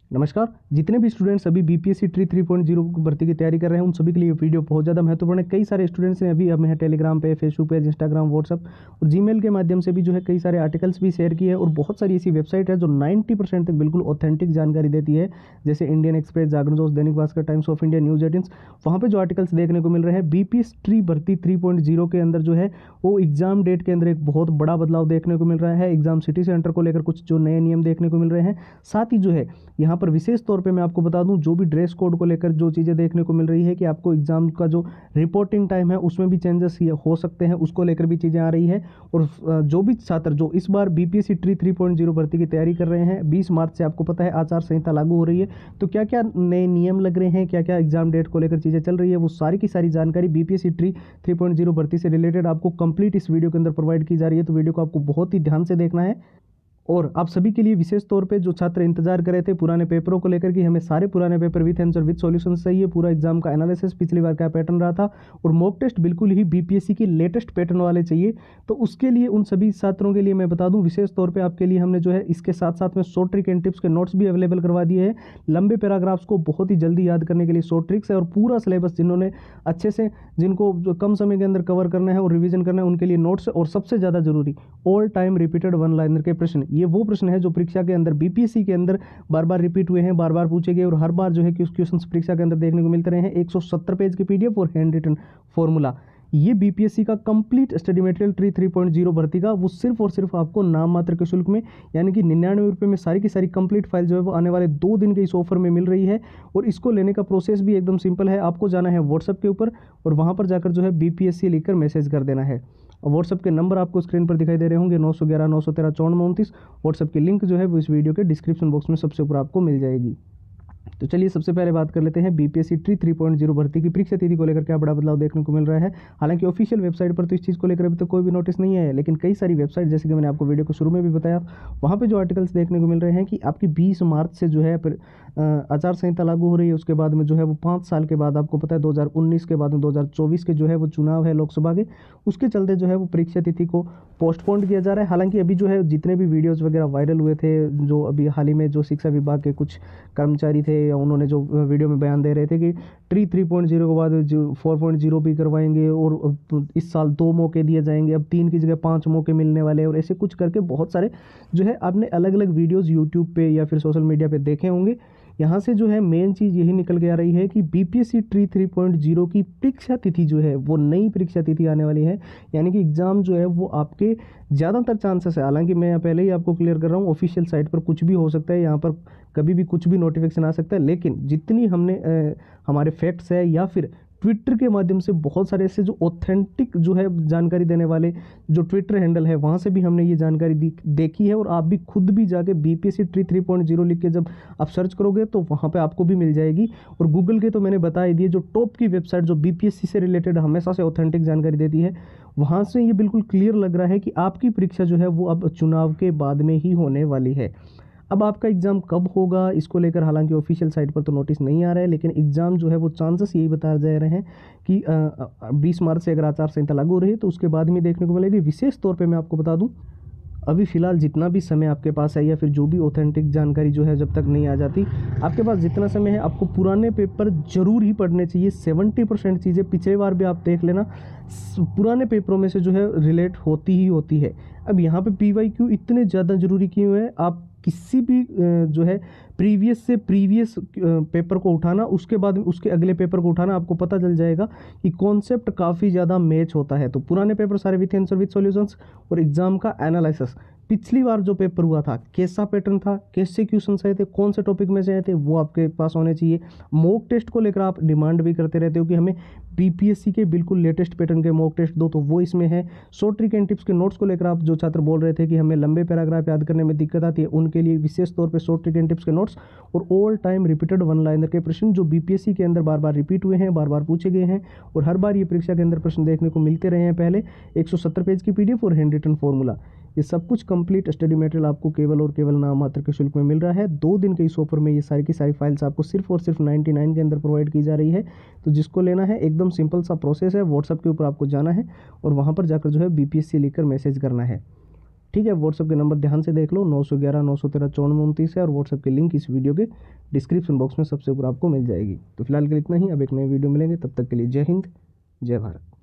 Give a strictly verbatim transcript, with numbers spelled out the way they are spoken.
नमस्कार। जितने भी स्टूडेंट्स अभी BPSC TRE three point zero भर्ती की तैयारी कर रहे हैं उन सभी के लिए ये वीडियो बहुत ज़्यादा महत्वपूर्ण है। कई सारे स्टूडेंट्स ने अभी हमें टेलीग्राम पे, फेसबुक पेज, इंस्टाग्राम, व्हाट्सअप और जीमेल के माध्यम से भी जो है कई सारे आर्टिकल्स भी शेयर किए हैं और बहुत सारी ऐसी वेबसाइट है जो नाइन्टी परसेंट तक बिल्कुल ऑथेंटिक जानकारी देती है, जैसे इंडियन एक्सप्रेस, जागरण दोस्त, Dainik Bhaskar, Times of India, news eighteen. वहाँ पर जो आर्टिकल्स देखने को मिल रहे हैं बीपीएस ट्री भर्ती थ्री पॉइंट ज़ीरो के अंदर जो है वो एग्जाम डेट के अंदर एक बहुत बड़ा बदलाव देखने को मिल रहा है। एग्जाम सिटी सेंटर को लेकर कुछ जो नए नियम देखने को मिल रहे हैं, साथ ही जो है यहाँ पर विशेष तौर पे मैं आपको बता दूं जो भी ड्रेस कोड को लेकर जो चीज़ें देखने को मिल रही है कि आपको एग्जाम का जो रिपोर्टिंग टाइम है उसमें भी चेंजेस हो सकते हैं, उसको लेकर भी चीज़ें आ रही है। और जो भी छात्र जो इस बार BPSC TRE three point zero भर्ती की तैयारी कर रहे हैं, बीस मार्च से आपको पता है आचार संहिता लागू हो रही है, तो क्या क्या नए नियम लग रहे हैं, क्या क्या एग्जाम डेट को लेकर चीज़ें चल रही है, वो सारी की सारी जानकारी BPSC TRE three point zero भर्ती से रिलेटेड आपको कंप्लीट इस वीडियो के अंदर प्रोवाइड की जा रही है। तो वीडियो को आपको बहुत ही ध्यान से देखना है। और आप सभी के लिए विशेष तौर पे जो छात्र इंतजार कर रहे थे पुराने पेपरों को लेकर कि हमें सारे पुराने paper with answer with solution चाहिए, पूरा एग्जाम का एनालिसिस पिछली बार क्या पैटर्न रहा था और मॉक टेस्ट बिल्कुल ही बीपीएससी के लेटेस्ट पैटर्न वाले चाहिए, तो उसके लिए उन सभी छात्रों के लिए मैं बता दूं विशेष तौर पे आपके लिए हमने जो है इसके साथ साथ में शॉर्ट ट्रिक एंड टिप्स के नोट्स भी अवेलेबल करवा दिए हैं। लंबे पैराग्राफ्स को बहुत ही जल्दी याद करने के लिए शॉर्ट ट्रिक्स है और पूरा सिलेबस जिन्होंने अच्छे से जिनको जो कम समय के अंदर कवर करना है और रिविजन करना है उनके लिए नोट्स, और सबसे ज़्यादा जरूरी all time repeated one liner के प्रश्न। ये वो प्रश्न है जो परीक्षा के अंदर बीपीएससी के अंदर बार बार रिपीट हुए हैं, बार बार पूछे गए और हर बार जो है कि क्वेश्चंस परीक्षा के अंदर देखने को मिलते रहे हैं। एक सौ सत्तर पेज की पीडीएफ और हैंड रिटन फॉर्मूला, ये बीपीएससी का complete study material TRE three point zero भर्ती का वो सिर्फ और सिर्फ आपको नाम मात्र के शुल्क में यानी कि निन्यानवे रुपये में सारी की सारी कंप्लीट फाइल जो है वो आने वाले दो दिन के इस ऑफर में मिल रही है। और इसको लेने का प्रोसेस भी एकदम सिंपल है। आपको जाना है व्हाट्सएप के ऊपर और वहाँ पर जाकर जो है बीपीएससी लिखकर मैसेज कर देना है। व्हाट्सएप के नंबर आपको स्क्रीन पर दिखाई दे रहे होंगे, नौ सौ ग्यारह नौ सौ तेरह चौवन उनतीस। व्हाट्सएप की लिंक जो है वो इस वीडियो के डिस्क्रिप्शन बॉक्स में सबसे ऊपर आपको मिल जाएगी। तो चलिए सबसे पहले बात कर लेते हैं BPSC TRE three point zero भर्ती की परीक्षा तिथि को लेकर क्या बड़ा बदलाव देखने को मिल रहा है। हालांकि ऑफिशियल वेबसाइट पर तो इस चीज़ को लेकर अभी तक कोई भी नोटिस नहीं है, लेकिन कई सारी वेबसाइट जैसे कि मैंने आपको वीडियो को शुरू में भी बताया वहाँ पे जो आर्टिकल्स देखने को मिल रहे हैं कि आपकी बीस मार्च से जो है फिर आचार संहिता लागू हो रही है। उसके बाद में जो है वो पाँच साल के बाद आपको पता है दो हज़ार उन्नीस के बाद में दो हज़ार चौबीस के जो है वो चुनाव है लोकसभा के, उसके चलते जो है वो परीक्षा तिथि को पोस्टपोन किया जा रहा है। हालांकि अभी जो है जितने भी वीडियोज़ वगैरह वायरल हुए थे, जो अभी हाल ही में जो शिक्षा विभाग के कुछ कर्मचारी थे या उन्होंने जो वीडियो में बयान दे रहे थे कि ट्री थ्री पॉइंट ज़ीरो के बाद जो फोर पॉइंट ज़ीरो भी करवाएंगे और इस साल दो मौके दिए जाएंगे, अब तीन की जगह पांच मौके मिलने वाले हैं, और ऐसे कुछ करके बहुत सारे जो है आपने अलग अलग वीडियोस यूट्यूब पे या फिर सोशल मीडिया पे देखे होंगे। यहाँ से जो है मेन चीज़ यही निकल के आ रही है कि BPSC TRE three point zero की परीक्षा तिथि जो है वो नई परीक्षा तिथि आने वाली है, यानी कि एग्ज़ाम जो है वो आपके ज़्यादातर चांसेस है। हालांकि मैं पहले ही आपको क्लियर कर रहा हूँ ऑफिशियल साइट पर कुछ भी हो सकता है, यहाँ पर कभी भी कुछ भी नोटिफिकेशन आ सकता है, लेकिन जितनी हमने आ, हमारे फैक्ट्स है या फिर ट्विटर के माध्यम से बहुत सारे ऐसे जो ऑथेंटिक जो है जानकारी देने वाले जो ट्विटर हैंडल है वहाँ से भी हमने ये जानकारी देखी है, और आप भी खुद भी जाके BPSC TRE three point zero लिख के जब आप सर्च करोगे तो वहाँ पे आपको भी मिल जाएगी। और गूगल के तो मैंने बता ही दिए, जो टॉप की वेबसाइट जो बीपीएससी से रिलेटेड हमेशा से ऑथेंटिक जानकारी देती है, वहाँ से ये बिल्कुल क्लियर लग रहा है कि आपकी परीक्षा जो है वो अब चुनाव के बाद में ही होने वाली है। अब आपका एग्ज़ाम कब होगा इसको लेकर हालांकि ऑफिशियल साइट पर तो नोटिस नहीं आ रहा है, लेकिन एग्ज़ाम जो है वो चांसेस यही बताए जा रहे हैं कि बीस मार्च से अगर आचार संहिता लागू हो रही है तो उसके बाद में देखने को मिलेगी। विशेष तौर पे मैं आपको बता दूं अभी फ़िलहाल जितना भी समय आपके पास है या फिर जो भी ऑथेंटिक जानकारी जो है जब तक नहीं आ जाती आपके पास जितना समय है, आपको पुराने पेपर जरूर ही पढ़ने चाहिए। सेवेंटी परसेंट चीज़ें पिछले बार भी आप देख लेना पुराने पेपरों में से जो है रिलेट होती ही होती है। अब यहाँ पे पी वाई क्यू इतने ज़्यादा ज़रूरी क्यों है, आप किसी भी जो है प्रीवियस से प्रीवियस पेपर को उठाना, उसके बाद उसके अगले पेपर को उठाना, आपको पता चल जाएगा कि कॉन्सेप्ट काफ़ी ज़्यादा मैच होता है। तो पुराने पेपर सारे विथ आंसर विथ सॉल्यूशंस और एग्जाम का एनालिसिस, पिछली बार जो पेपर हुआ था कैसा पैटर्न था, कैसे क्वेश्चन आए थे, कौन से टॉपिक में से आए थे, वो आपके पास होने चाहिए। मॉक टेस्ट को लेकर आप डिमांड भी करते रहते हो कि हमें बीपीएससी के बिल्कुल लेटेस्ट पैटर्न के मॉक टेस्ट दो, तो वो इसमें है। शॉर्ट ट्रिक एंड टिप्स के नोट्स को लेकर आप जो छात्र बोल रहे थे कि हमें लंबे पैराग्राफ याद करने में दिक्कत आती है, उनके लिए विशेष तौर पे शॉर्ट ट्रिक एंड टिप्स के नोट्स और all time repeated one liner के प्रश्न जो बीपीएससी के अंदर बार बार रिपीट हुए हैं, बार बार पूछे गए हैं और हर बार ये परीक्षा के अंदर प्रश्न देखने को मिलते रहे हैं। पहले एक सौ सत्तर पेज की पीडीएफ और हैंड रिटन फॉर्मूला, ये सब कुछ कंप्लीट स्टडी मटेरियल आपको केवल और केवल नाम मात्र के शुल्क में मिल रहा है। दो दिन के इस ऑफर में ये सारी की सारी फाइल्स आपको सिर्फ और सिर्फ निन्यानवे के अंदर प्रोवाइड की जा रही है। तो जिसको लेना है एकदम सिंपल सा प्रोसेस है, व्हाट्सएप के ऊपर आपको जाना है और वहाँ पर जाकर जो है बीपीएससी लिखकर मैसेज करना है। ठीक है। व्हाट्सअप के नंबर ध्यान से देख लो, नौ सौ ग्यारह नौ सौ तेरह चौवन उनतीस है, और व्हाट्सअप की लिंक इस वीडियो के डिस्क्रिप्शन बॉक्स में सबसे ऊपर आपको मिल जाएगी। तो फिलहाल के लिए इतना ही, अब एक नई वीडियो मिलेंगे, तब तक के लिए जय हिंद, जय भारत।